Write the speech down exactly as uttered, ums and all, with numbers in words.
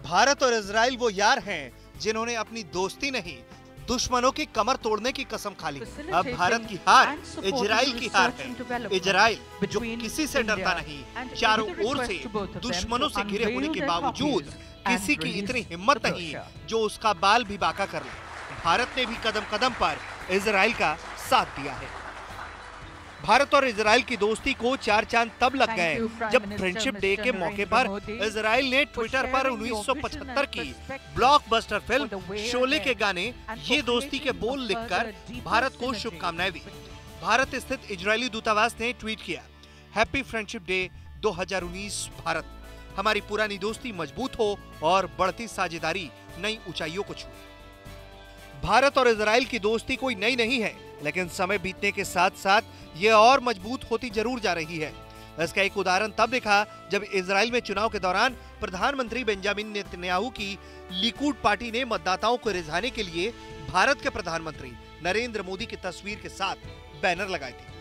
भारत और इजराइल वो यार हैं जिन्होंने अपनी दोस्ती नहीं दुश्मनों की कमर तोड़ने की कसम खा ली। अब भारत की हार इजराइल की हार है। इजराइल जो किसी से डरता नहीं, चारों ओर से दुश्मनों से घिरे होने के बावजूद किसी की इतनी हिम्मत नहीं जो उसका बाल भी बांका कर ले। भारत ने भी कदम कदम पर इजराइल का साथ दिया है। भारत और इजराइल की दोस्ती को चार चांद तब लग गए जब फ्रेंडशिप डे के मौके पर इजराइल ने ट्विटर पर उन्नीस सौ पचहत्तर की ब्लॉकबस्टर फिल्म शोले के गाने ये दोस्ती के बोल लिखकर भारत को शुभकामनाएं दी। भारत स्थित इजरायली दूतावास ने ट्वीट किया, हैप्पी फ्रेंडशिप डे दो हज़ार उन्नीस भारत, हमारी पुरानी दोस्ती मजबूत हो और बढ़ती साझेदारी नई ऊंचाइयों को छूए। भारत और इजराइल की दोस्ती कोई नई नहीं है, लेकिन समय बीतने के साथ साथ ये और मजबूत होती जरूर जा रही है। इसका एक उदाहरण तब दिखा जब इजराइल में चुनाव के दौरान प्रधानमंत्री बेंजामिन नेतन्याहू की लिकुड पार्टी ने मतदाताओं को रिझाने के लिए भारत के प्रधानमंत्री नरेंद्र मोदी की तस्वीर के साथ बैनर लगाए थे।